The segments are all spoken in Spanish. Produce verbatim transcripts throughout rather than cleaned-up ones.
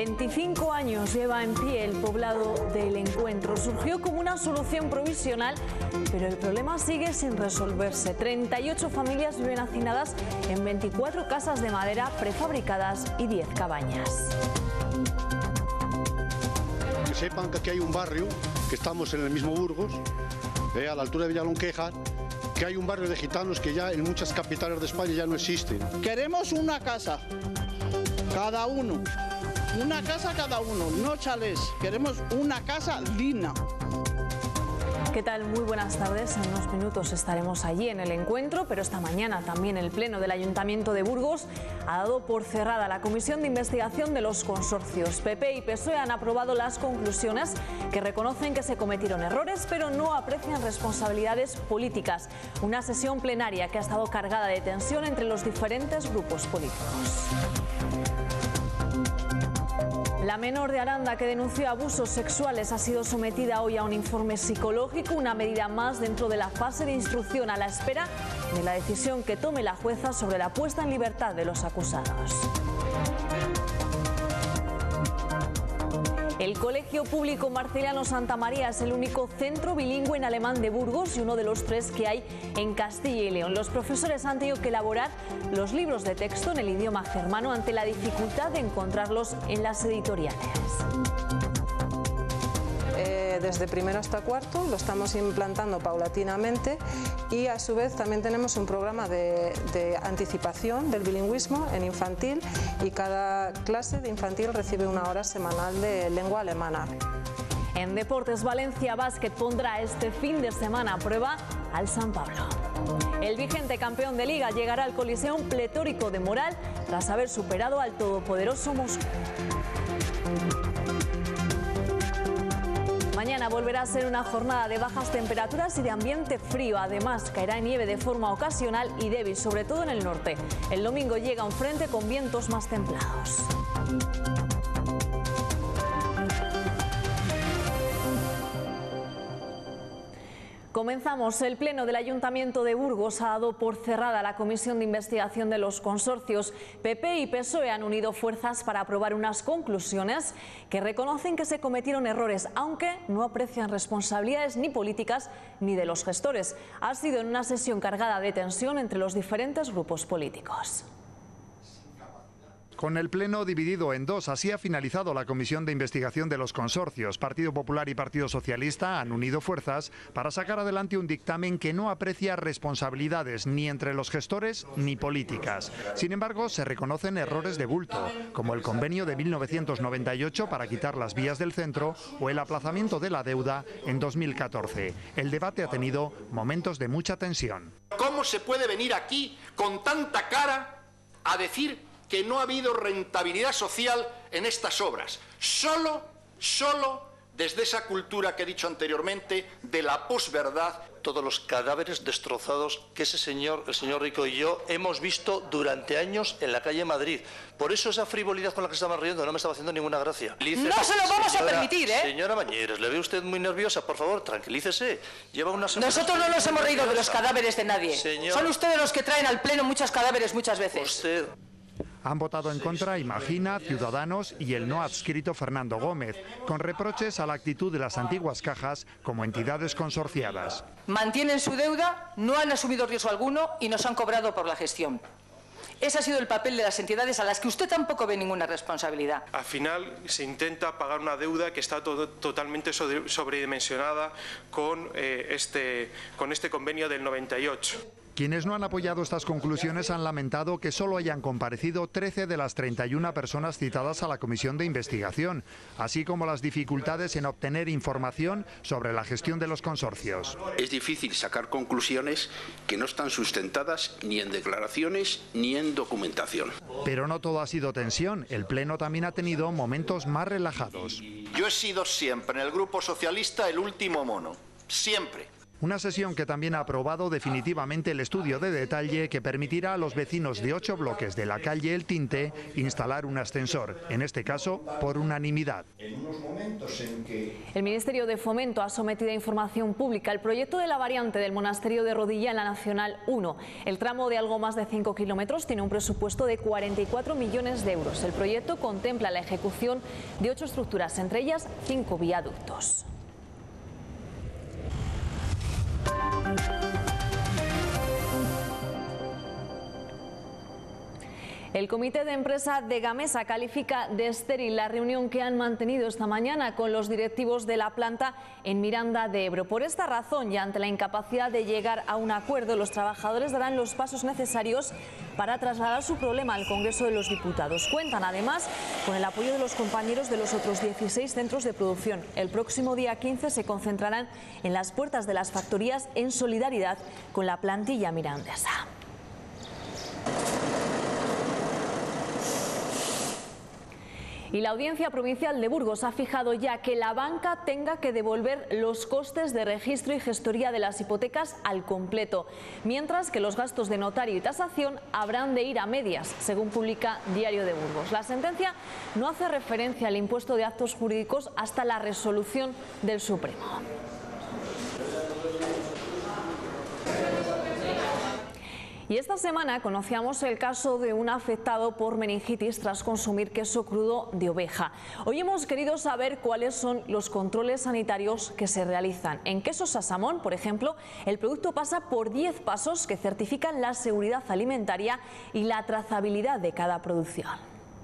veinticinco años lleva en pie el poblado del Encuentro. Surgió como una solución provisional, pero el problema sigue sin resolverse. treinta y ocho familias viven hacinadas en veinticuatro casas de madera prefabricadas y diez cabañas. Que sepan que aquí hay un barrio, que estamos en el mismo Burgos, eh, a la altura de Villalonqueja, que hay un barrio de gitanos que ya en muchas capitales de España ya no existen. Queremos una casa, cada uno, una casa cada uno, no chalés, queremos una casa digna. ¿Qué tal? Muy buenas tardes. En unos minutos estaremos allí en el Encuentro, pero esta mañana también el Pleno del Ayuntamiento de Burgos ha dado por cerrada la comisión de investigación de los consorcios. P P y P S O E han aprobado las conclusiones que reconocen que se cometieron errores, pero no aprecian responsabilidades políticas. Una sesión plenaria que ha estado cargada de tensión entre los diferentes grupos políticos. La menor de Aranda que denunció abusos sexuales ha sido sometida hoy a un informe psicológico, una medida más dentro de la fase de instrucción a la espera de la decisión que tome la jueza sobre la puesta en libertad de los acusados. El Colegio Público Marceliano Santa María es el único centro bilingüe en alemán de Burgos y uno de los tres que hay en Castilla y León. Los profesores han tenido que elaborar los libros de texto en el idioma germano ante la dificultad de encontrarlos en las editoriales. Eh, desde primero hasta cuarto lo estamos implantando paulatinamente y a su vez también tenemos un programa de, de anticipación del bilingüismo en infantil y cada clase de infantil recibe una hora semanal de lengua alemana. En Deportes, Valencia Basket pondrá este fin de semana a prueba al San Pablo. El vigente campeón de Liga llegará al Coliseum pletórico de moral tras haber superado al todopoderoso Moscú. Mañana volverá a ser una jornada de bajas temperaturas y de ambiente frío. Además, caerá nieve de forma ocasional y débil, sobre todo en el norte. El domingo llega un frente con vientos más templados. Comenzamos. El Pleno del Ayuntamiento de Burgos ha dado por cerrada la comisión de investigación de los consorcios. P P y P S O E han unido fuerzas para aprobar unas conclusiones que reconocen que se cometieron errores, aunque no aprecian responsabilidades ni políticas ni de los gestores. Ha sido en una sesión cargada de tensión entre los diferentes grupos políticos. Con el Pleno dividido en dos, así ha finalizado la comisión de investigación de los consorcios. Partido Popular y Partido Socialista han unido fuerzas para sacar adelante un dictamen que no aprecia responsabilidades ni entre los gestores ni políticas. Sin embargo, se reconocen errores de bulto, como el convenio de mil novecientos noventa y ocho para quitar las vías del centro o el aplazamiento de la deuda en dos mil catorce. El debate ha tenido momentos de mucha tensión. ¿Cómo se puede venir aquí con tanta cara a decir que no ha habido rentabilidad social en estas obras? Solo, solo desde esa cultura que he dicho anteriormente de la posverdad. Todos los cadáveres destrozados que ese señor, el señor Rico y yo hemos visto durante años en la calle Madrid. Por eso esa frivolidad con la que estamos riendo no me estaba haciendo ninguna gracia. No se lo vamos señora, a permitir, ¿eh? Señora Bañeres, le ve usted muy nerviosa, por favor, tranquilícese. Lleva una semana. Nosotros no nos hemos reído de los cadáveres de nadie. Señor... Son ustedes los que traen al Pleno muchos cadáveres muchas veces. Usted... Han votado en contra Imagina, Ciudadanos y el no adscrito Fernando Gómez, con reproches a la actitud de las antiguas cajas como entidades consorciadas. Mantienen su deuda, no han asumido riesgo alguno y nos han cobrado por la gestión. Ese ha sido el papel de las entidades a las que usted tampoco ve ninguna responsabilidad. Al final se intenta pagar una deuda que está todo, totalmente sobre, sobredimensionada con, eh, este, con este convenio del noventa y ocho. Quienes no han apoyado estas conclusiones han lamentado que solo hayan comparecido trece de las treinta y una personas citadas a la comisión de investigación, así como las dificultades en obtener información sobre la gestión de los consorcios. Es difícil sacar conclusiones que no están sustentadas ni en declaraciones ni en documentación. Pero no todo ha sido tensión. El Pleno también ha tenido momentos más relajados. Yo he sido siempre en el Grupo Socialista el último mono. Siempre. Una sesión que también ha aprobado definitivamente el estudio de detalle que permitirá a los vecinos de ocho bloques de la calle El Tinte instalar un ascensor, en este caso por unanimidad. El Ministerio de Fomento ha sometido a información pública el proyecto de la variante del Monasterio de Rodilla en la Nacional uno. El tramo de algo más de cinco kilómetros tiene un presupuesto de cuarenta y cuatro millones de euros. El proyecto contempla la ejecución de ocho estructuras, entre ellas cinco viaductos. El comité de empresa de Gamesa califica de estéril la reunión que han mantenido esta mañana con los directivos de la planta en Miranda de Ebro. Por esta razón y ante la incapacidad de llegar a un acuerdo, los trabajadores darán los pasos necesarios para trasladar su problema al Congreso de los Diputados. Cuentan además con el apoyo de los compañeros de los otros dieciséis centros de producción. El próximo día quince se concentrarán en las puertas de las factorías en solidaridad con la plantilla mirandesa. Y la Audiencia Provincial de Burgos ha fijado ya que la banca tenga que devolver los costes de registro y gestoría de las hipotecas al completo, mientras que los gastos de notario y tasación habrán de ir a medias, según publica Diario de Burgos. La sentencia no hace referencia al impuesto de actos jurídicos hasta la resolución del Supremo. Y esta semana conocíamos el caso de un afectado por meningitis tras consumir queso crudo de oveja. Hoy hemos querido saber cuáles son los controles sanitarios que se realizan. En Quesos Sasamón, por ejemplo, el producto pasa por diez pasos que certifican la seguridad alimentaria y la trazabilidad de cada producción.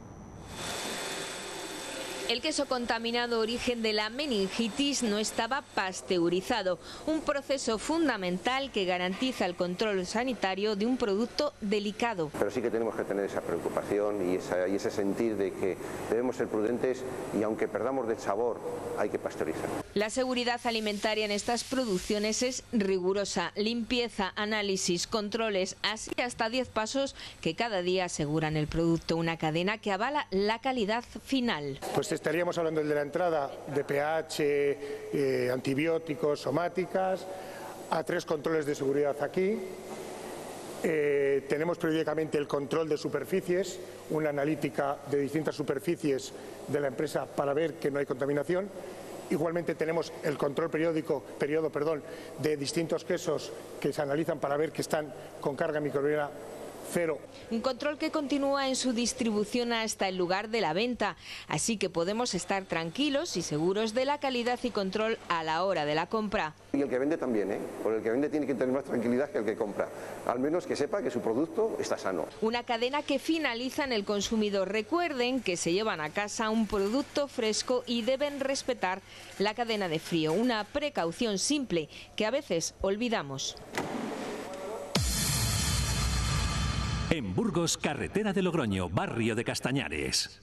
El queso contaminado origen de la meningitis no estaba pasteurizado, un proceso fundamental que garantiza el control sanitario de un producto delicado. Pero sí que tenemos que tener esa preocupación y, esa, y ese sentir de que debemos ser prudentes y aunque perdamos de sabor, hay que pasteurizar. La seguridad alimentaria en estas producciones es rigurosa, limpieza, análisis, controles, así hasta diez pasos que cada día aseguran el producto, una cadena que avala la calidad final. Pues estaríamos hablando de la entrada de pH, eh, antibióticos, somáticas, a tres controles de seguridad aquí. Eh, tenemos periódicamente el control de superficies, una analítica de distintas superficies de la empresa para ver que no hay contaminación. Igualmente tenemos el control periódico, periodo, perdón, de distintos quesos que se analizan para ver que están con carga microbiana cero. Un control que continúa en su distribución hasta el lugar de la venta, así que podemos estar tranquilos y seguros de la calidad y control a la hora de la compra. Y el que vende también, ¿eh? Porque el que vende tiene que tener más tranquilidad que el que compra, al menos que sepa que su producto está sano. Una cadena que finaliza en el consumidor. Recuerden que se llevan a casa un producto fresco y deben respetar la cadena de frío, una precaución simple que a veces olvidamos. En Burgos, carretera de Logroño, barrio de Castañares.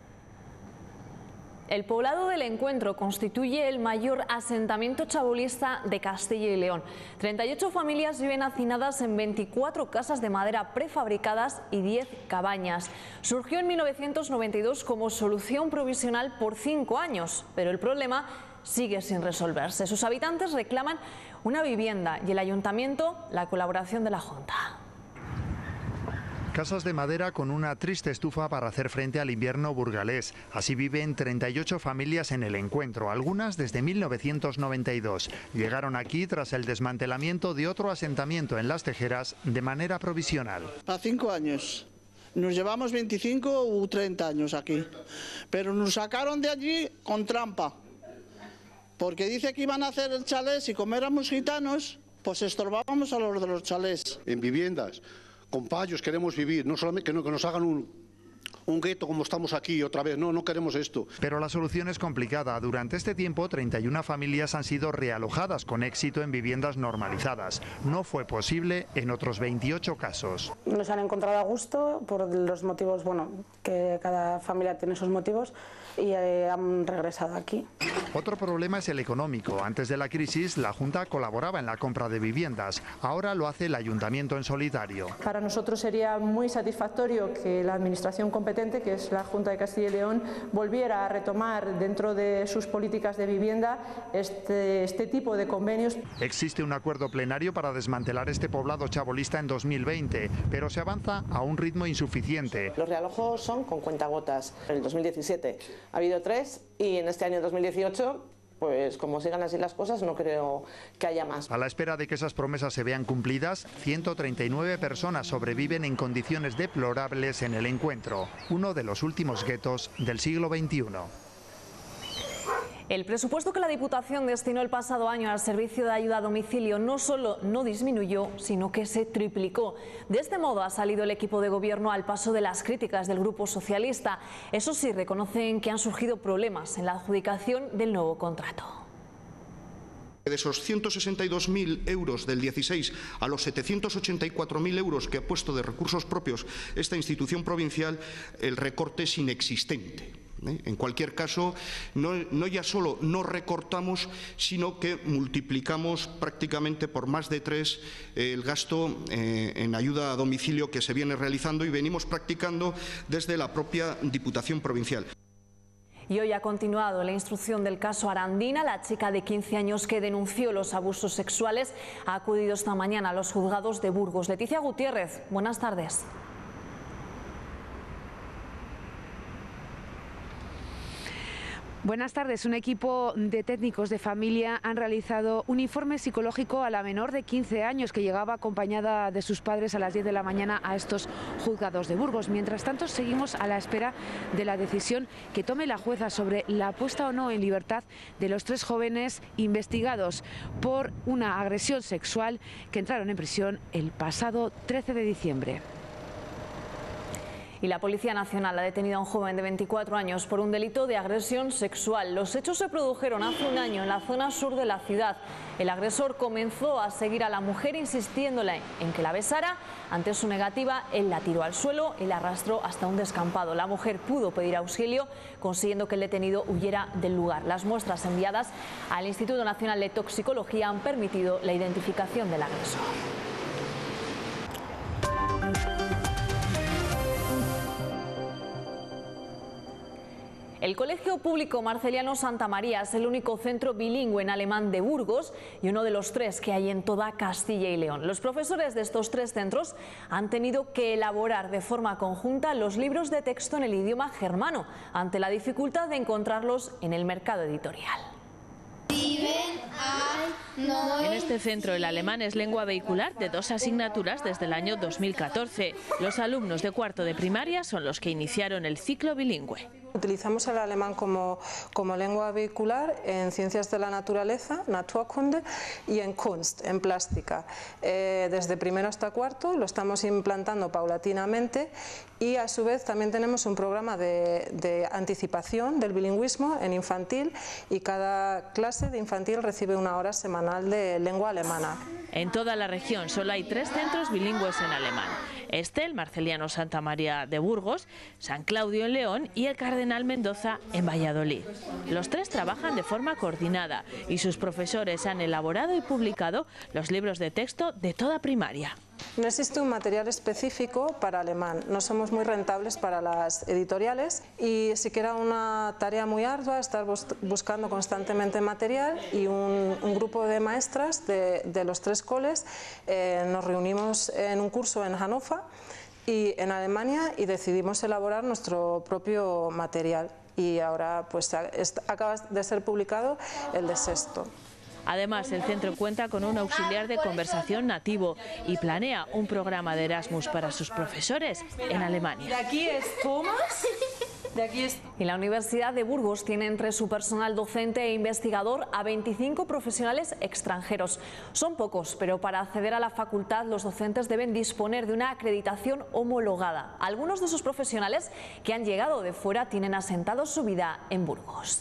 El poblado del Encuentro constituye el mayor asentamiento chabolista de Castilla y León. treinta y ocho familias viven hacinadas en veinticuatro casas de madera prefabricadas y diez cabañas. Surgió en mil novecientos noventa y dos como solución provisional por cinco años, pero el problema sigue sin resolverse. Sus habitantes reclaman una vivienda y el ayuntamiento la colaboración de la Junta. Casas de madera con una triste estufa para hacer frente al invierno burgalés. Así viven treinta y ocho familias en el Encuentro, algunas desde mil novecientos noventa y dos. Llegaron aquí tras el desmantelamiento de otro asentamiento en Las Tejeras de manera provisional. A cinco años. Nos llevamos veinticinco u treinta años aquí. Pero nos sacaron de allí con trampa. Porque dice que iban a hacer el chalés y como éramos gitanos, pues estorbábamos a los de los chalés. En viviendas con payos queremos vivir, no solamente que, no, que nos hagan un, un gueto como estamos aquí otra vez, no, no queremos esto. Pero la solución es complicada. Durante este tiempo, treinta y una familias han sido realojadas con éxito en viviendas normalizadas. No fue posible en otros veintiocho casos. Nos han encontrado a gusto por los motivos, bueno, que cada familia tiene sus motivos y eh, han regresado aquí. Otro problema es el económico. Antes de la crisis, la Junta colaboraba en la compra de viviendas. Ahora lo hace el Ayuntamiento en solitario. Para nosotros sería muy satisfactorio que la Administración competente competente, que es la Junta de Castilla y León, volviera a retomar dentro de sus políticas de vivienda este, este tipo de convenios. Existe un acuerdo plenario para desmantelar este poblado chabolista en dos mil veinte, pero se avanza a un ritmo insuficiente. Los realojos son con cuentagotas. En el dos mil diecisiete ha habido tres y en este año dos mil dieciocho, pues como sigan así las cosas, no creo que haya más. A la espera de que esas promesas se vean cumplidas, ciento treinta y nueve personas sobreviven en condiciones deplorables en el Encuentro, uno de los últimos guetos del siglo veintiuno. El presupuesto que la Diputación destinó el pasado año al servicio de ayuda a domicilio no solo no disminuyó, sino que se triplicó. De este modo ha salido el equipo de gobierno al paso de las críticas del Grupo Socialista. Eso sí, reconocen que han surgido problemas en la adjudicación del nuevo contrato. De esos ciento sesenta y dos mil euros del dieciséis a los setecientos ochenta y cuatro mil euros que ha puesto de recursos propios esta institución provincial, el recorte es inexistente. En cualquier caso, no, no ya solo no recortamos, sino que multiplicamos prácticamente por más de tres eh, el gasto eh, en ayuda a domicilio que se viene realizando y venimos practicando desde la propia Diputación Provincial. Y hoy ha continuado la instrucción del caso Arandina. La chica de quince años que denunció los abusos sexuales ha acudido esta mañana a los juzgados de Burgos. Leticia Gutiérrez, buenas tardes. Buenas tardes. Un equipo de técnicos de familia han realizado un informe psicológico a la menor de quince años que llegaba acompañada de sus padres a las diez de la mañana a estos juzgados de Burgos. Mientras tanto, seguimos a la espera de la decisión que tome la jueza sobre la puesta o no en libertad de los tres jóvenes investigados por una agresión sexual que entraron en prisión el pasado trece de diciembre. Y la Policía Nacional ha detenido a un joven de veinticuatro años por un delito de agresión sexual. Los hechos se produjeron hace un año en la zona sur de la ciudad. El agresor comenzó a seguir a la mujer insistiéndole en que la besara. Ante su negativa, él la tiró al suelo y la arrastró hasta un descampado. La mujer pudo pedir auxilio, consiguiendo que el detenido huyera del lugar. Las muestras enviadas al Instituto Nacional de Toxicología han permitido la identificación del agresor. El Colegio Público Marceliano Santa María es el único centro bilingüe en alemán de Burgos y uno de los tres que hay en toda Castilla y León. Los profesores de estos tres centros han tenido que elaborar de forma conjunta los libros de texto en el idioma germano, ante la dificultad de encontrarlos en el mercado editorial. En este centro el alemán es lengua vehicular de dos asignaturas desde el año dos mil catorce. Los alumnos de cuarto de primaria son los que iniciaron el ciclo bilingüe. Utilizamos el alemán como, como lengua vehicular en ciencias de la naturaleza, Naturkunde, y en Kunst, en plástica. Eh, desde primero hasta cuarto lo estamos implantando paulatinamente y a su vez también tenemos un programa de, de anticipación del bilingüismo en infantil y cada clase de infantil recibe una hora semanal de lengua alemana. En toda la región solo hay tres centros bilingües en alemán. Este, el Marceliano Santa María de Burgos, San Claudio en León y el Cardenal Mendoza en Valladolid. Los tres trabajan de forma coordinada y sus profesores han elaborado y publicado los libros de texto de toda primaria. No existe un material específico para alemán, no somos muy rentables para las editoriales y sí que era una tarea muy ardua estar bus buscando constantemente material y un, un grupo de maestras de, de los tres coles eh, nos reunimos en un curso en Hannover y en Alemania y decidimos elaborar nuestro propio material y ahora pues acaba de ser publicado el de sexto. Además, el centro cuenta con un auxiliar de conversación nativo y planea un programa de Erasmus para sus profesores en Alemania. De aquí es Thomas. De aquí es... Y la Universidad de Burgos tiene entre su personal docente e investigador a veinticinco profesionales extranjeros. Son pocos, pero para acceder a la facultad los docentes deben disponer de una acreditación homologada. Algunos de sus profesionales que han llegado de fuera tienen asentado su vida en Burgos.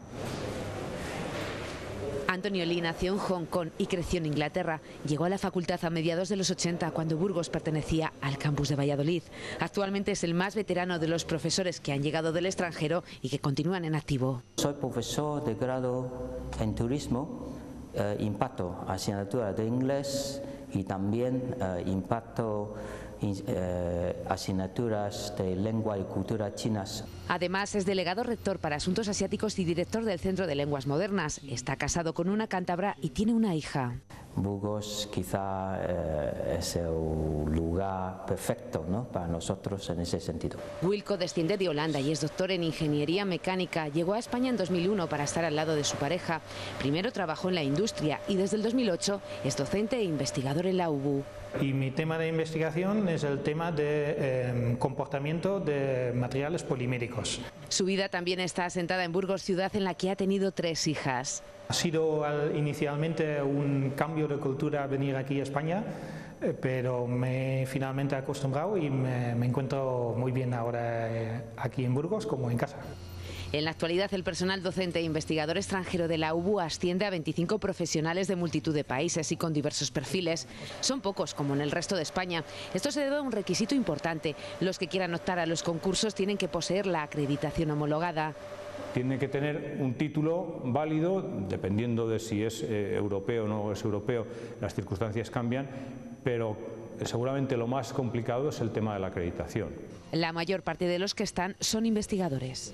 Antonio Lee nació en Hong Kong y creció en Inglaterra. Llegó a la facultad a mediados de los ochenta, cuando Burgos pertenecía al campus de Valladolid. Actualmente es el más veterano de los profesores que han llegado del extranjero y que continúan en activo. Soy profesor de grado en turismo, eh, imparto asignatura de inglés y también eh, imparto eh, asignaturas de lengua y cultura chinas. Además, es delegado rector para Asuntos Asiáticos y director del Centro de Lenguas Modernas. Está casado con una cántabra y tiene una hija. Burgos quizá eh, es el lugar perfecto, ¿no?, para nosotros en ese sentido. Wilco desciende de Holanda y es doctor en Ingeniería Mecánica. Llegó a España en dos mil uno para estar al lado de su pareja. Primero trabajó en la industria y desde el dos mil ocho es docente e investigador en la U B U. Y mi tema de investigación es el tema de eh, comportamiento de materiales poliméricos. Su vida también está asentada en Burgos, ciudad en la que ha tenido tres hijas. Ha sido al, inicialmente un cambio de cultura venir aquí a España, eh, pero me he finalmente acostumbrado y me, me encuentro muy bien ahora eh, aquí en Burgos como en casa. En la actualidad, el personal docente e investigador extranjero de la U B U asciende a veinticinco profesionales de multitud de países y con diversos perfiles. Son pocos, como en el resto de España. Esto se debe a un requisito importante. Los que quieran optar a los concursos tienen que poseer la acreditación homologada. Tiene que tener un título válido, dependiendo de si es eh, europeo o no es europeo, las circunstancias cambian, pero seguramente lo más complicado es el tema de la acreditación. La mayor parte de los que están son investigadores.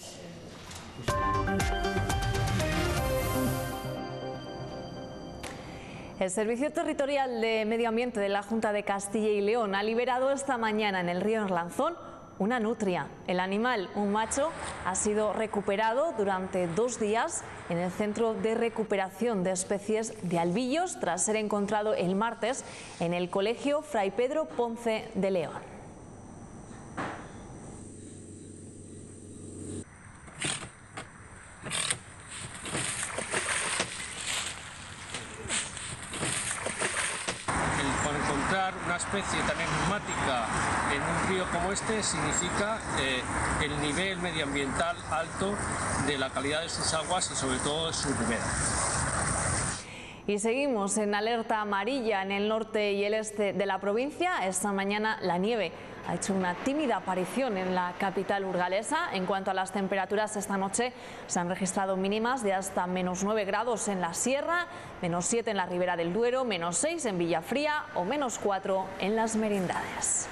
El Servicio Territorial de Medio Ambiente de la Junta de Castilla y León ha liberado esta mañana en el río Arlanzón una nutria. El animal, un macho, ha sido recuperado durante dos días en el Centro de Recuperación de Especies de Albillos, tras ser encontrado el martes en el Colegio Fray Pedro Ponce de León. Una especie tan enigmática en un río como este significa eh, el nivel medioambiental alto de la calidad de sus aguas y sobre todo de su ribera. Y seguimos en alerta amarilla en el norte y el este de la provincia. Esta mañana la nieve ha hecho una tímida aparición en la capital burgalesa. En cuanto a las temperaturas, esta noche se han registrado mínimas de hasta menos nueve grados en la sierra, menos siete en la ribera del Duero, menos seis en Villafría o menos cuatro en las Merindades.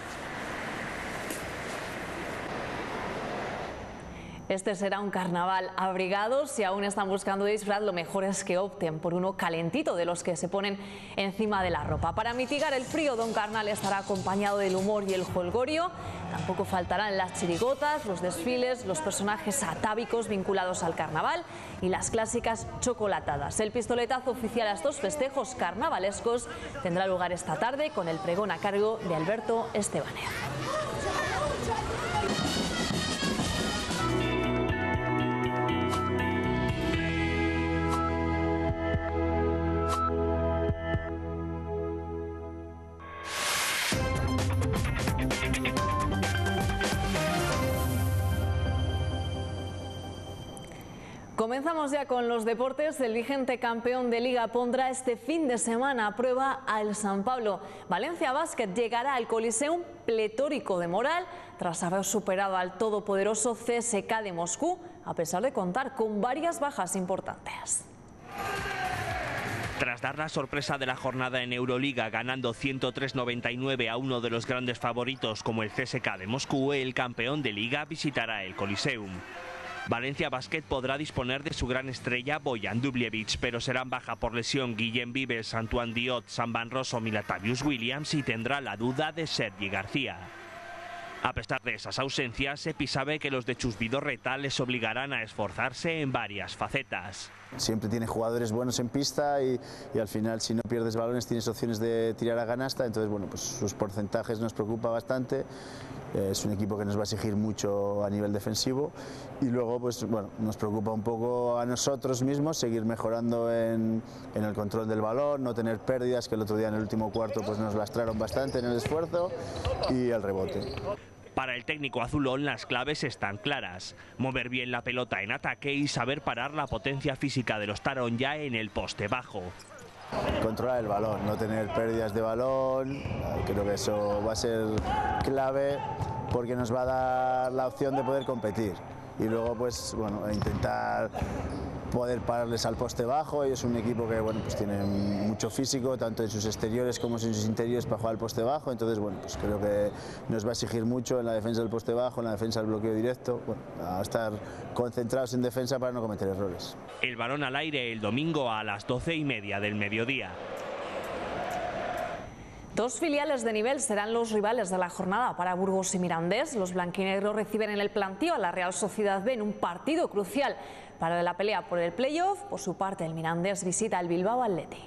Este será un carnaval abrigado. Si aún están buscando disfraz, lo mejor es que opten por uno calentito, de los que se ponen encima de la ropa. Para mitigar el frío, Don Carnal estará acompañado del humor y el jolgorio. Tampoco faltarán las chirigotas, los desfiles, los personajes atávicos vinculados al carnaval y las clásicas chocolatadas. El pistoletazo oficial a estos festejos carnavalescos tendrá lugar esta tarde con el pregón a cargo de Alberto Estebanez. Comenzamos ya con los deportes. El vigente campeón de Liga pondrá este fin de semana a prueba al San Pablo. Valencia Basket llegará al Coliseum pletórico de moral tras haber superado al todopoderoso C S K de Moscú, a pesar de contar con varias bajas importantes. Tras dar la sorpresa de la jornada en Euroliga ganando ciento tres noventa y nueve a uno de los grandes favoritos como el C S K de Moscú, el campeón de Liga visitará el Coliseum. Valencia Basket podrá disponer de su gran estrella Bojan Dubljevic, pero serán baja por lesión Guillem Vives, Antoine Diot, Sam Van Rossum y Latavius Williams, y tendrá la duda de Sergi García. A pesar de esas ausencias, Epi sabe que los de Chus Vidorreta les obligarán a esforzarse en varias facetas. Siempre tiene jugadores buenos en pista y, y al final, si no pierdes balones, tienes opciones de tirar a canasta. Entonces, bueno, pues sus porcentajes nos preocupa bastante. Es un equipo que nos va a exigir mucho a nivel defensivo y luego, pues bueno, nos preocupa un poco a nosotros mismos seguir mejorando en, en el control del balón, no tener pérdidas, que el otro día en el último cuarto pues nos lastraron bastante en el esfuerzo, y el rebote. Para el técnico azulón las claves están claras: mover bien la pelota en ataque y saber parar la potencia física de los Taronja en el poste bajo. Controlar el balón, no tener pérdidas de balón, creo que eso va a ser clave porque nos va a dar la opción de poder competir. Y luego, pues bueno, intentar poder pararles al poste bajo. Ellos son un equipo que bueno, pues tiene mucho físico, tanto en sus exteriores como en sus interiores, para jugar al poste bajo. Entonces bueno, pues creo que nos va a exigir mucho en la defensa del poste bajo, en la defensa del bloqueo directo, bueno, a estar concentrados en defensa para no cometer errores. El balón al aire el domingo a las doce y media del mediodía. Dos filiales de nivel serán los rivales de la jornada para Burgos y Mirandés. Los blanquinegros reciben en el plantío a la Real Sociedad B en un partido crucial para la pelea por el playoff. Por su parte, el Mirandés visita el Bilbao Athletic.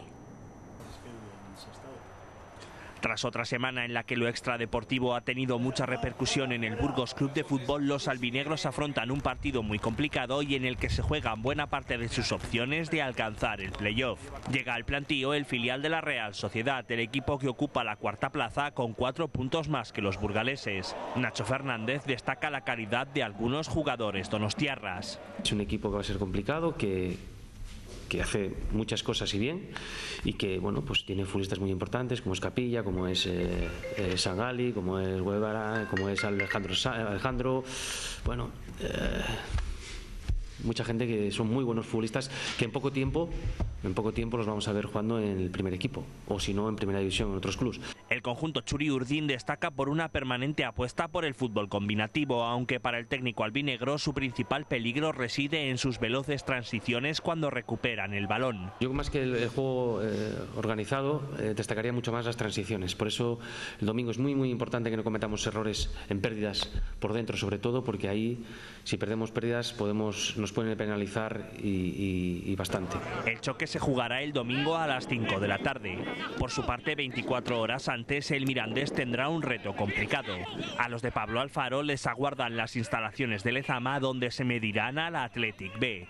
Tras otra semana en la que lo extradeportivo ha tenido mucha repercusión en el Burgos Club de Fútbol, los albinegros afrontan un partido muy complicado y en el que se juegan buena parte de sus opciones de alcanzar el playoff. Llega al plantío el filial de la Real Sociedad, el equipo que ocupa la cuarta plaza con cuatro puntos más que los burgaleses. Nacho Fernández destaca la calidad de algunos jugadores donostiarras. Es un equipo que va a ser complicado, que... que hace muchas cosas y bien, y que bueno, pues tiene futbolistas muy importantes como es Capilla, como es eh, eh, Sangali, como es Guevara, como es Alejandro, Alejandro bueno, eh, mucha gente que son muy buenos futbolistas que en poco tiempo, en poco tiempo los vamos a ver jugando en el primer equipo, o si no en primera división en otros clubes. El conjunto Churi-Urdin destaca por una permanente apuesta por el fútbol combinativo, aunque para el técnico albinegro su principal peligro reside en sus veloces transiciones cuando recuperan el balón. Yo más que el, el juego eh, organizado eh, destacaría mucho más las transiciones, por eso el domingo es muy muy importante que no cometamos errores en pérdidas por dentro, sobre todo porque ahí si perdemos pérdidas podemos, nos pueden penalizar y, y, y bastante. El choque se jugará el domingo a las cinco de la tarde. Por su parte, veinticuatro horas antes, el Mirandés tendrá un reto complicado. A los de Pablo Alfaro les aguardan las instalaciones de Lezama, donde se medirán al Athletic B.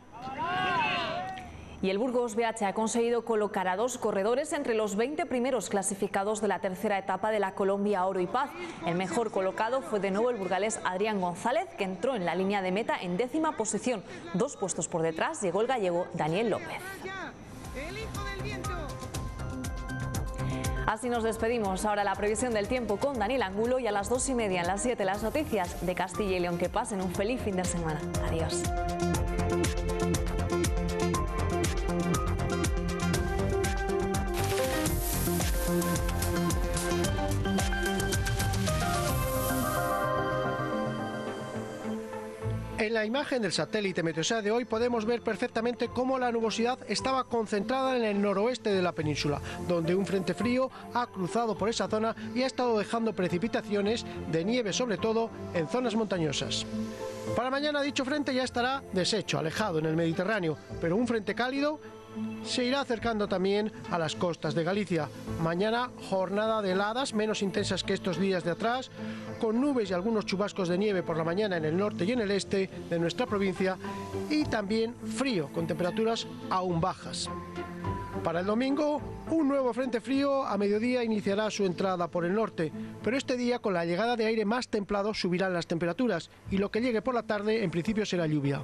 Y el Burgos B H ha conseguido colocar a dos corredores entre los veinte primeros clasificados de la tercera etapa de la Colombia Oro y Paz. El mejor colocado fue de nuevo el burgalés Adrián González, que entró en la línea de meta en décima posición. Dos puestos por detrás llegó el gallego Daniel López. Así nos despedimos. Ahora la previsión del tiempo con Daniel Angulo y a las dos y media en las siete las noticias de Castilla y León. Que pasen un feliz fin de semana. Adiós. En la imagen del satélite Meteosat de hoy podemos ver perfectamente cómo la nubosidad estaba concentrada en el noroeste de la península, donde un frente frío ha cruzado por esa zona y ha estado dejando precipitaciones de nieve, sobre todo en zonas montañosas. Para mañana dicho frente ya estará deshecho, alejado en el Mediterráneo, pero un frente cálido se irá acercando también a las costas de Galicia. Mañana jornada de heladas menos intensas que estos días de atrás, con nubes y algunos chubascos de nieve por la mañana en el norte y en el este de nuestra provincia, y también frío con temperaturas aún bajas. Para el domingo, un nuevo frente frío a mediodía iniciará su entrada por el norte, pero este día con la llegada de aire más templado subirán las temperaturas y lo que llegue por la tarde en principio será lluvia.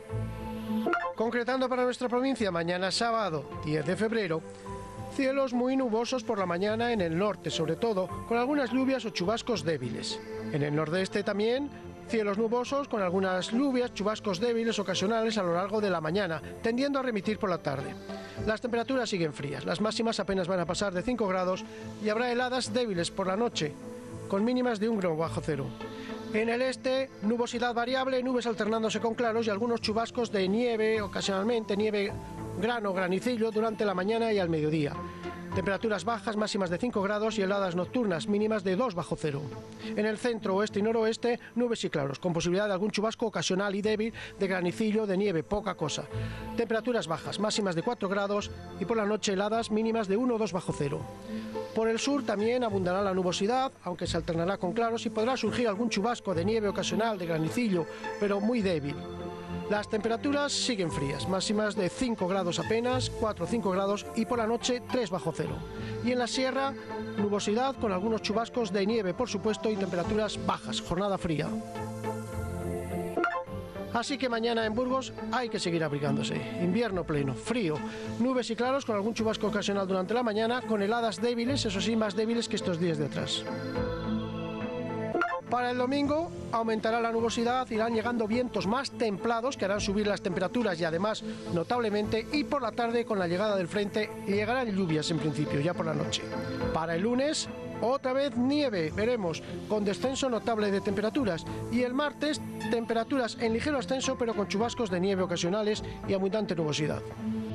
Concretando para nuestra provincia, mañana sábado diez de febrero, cielos muy nubosos por la mañana en el norte, sobre todo, con algunas lluvias o chubascos débiles. En el nordeste también, cielos nubosos con algunas lluvias, chubascos débiles ocasionales a lo largo de la mañana, tendiendo a remitir por la tarde. Las temperaturas siguen frías, las máximas apenas van a pasar de cinco grados y habrá heladas débiles por la noche, con mínimas de un grado bajo cero. En el este, nubosidad variable, nubes alternándose con claros y algunos chubascos de nieve, ocasionalmente nieve, grano, granicillo durante la mañana y al mediodía. Temperaturas bajas, máximas de cinco grados y heladas nocturnas, mínimas de dos bajo cero. En el centro, oeste y noroeste, nubes y claros, con posibilidad de algún chubasco ocasional y débil de granicillo, de nieve, poca cosa. Temperaturas bajas, máximas de cuatro grados y por la noche heladas mínimas de uno o dos bajo cero. Por el sur también abundará la nubosidad, aunque se alternará con claros y podrá surgir algún chubasco de nieve ocasional, de granicillo, pero muy débil. Las temperaturas siguen frías, máximas de cinco grados apenas, cuatro o cinco grados y por la noche tres bajo cero. Y en la sierra, nubosidad con algunos chubascos de nieve, por supuesto, y temperaturas bajas, jornada fría. Así que mañana en Burgos hay que seguir abrigándose. Invierno pleno, frío, nubes y claros con algún chubasco ocasional durante la mañana, con heladas débiles, eso sí, más débiles que estos días de atrás. Para el domingo aumentará la nubosidad, irán llegando vientos más templados que harán subir las temperaturas y además notablemente, y por la tarde con la llegada del frente llegarán lluvias en principio, ya por la noche. Para el lunes otra vez nieve, veremos, con descenso notable de temperaturas, y el martes temperaturas en ligero ascenso pero con chubascos de nieve ocasionales y abundante nubosidad.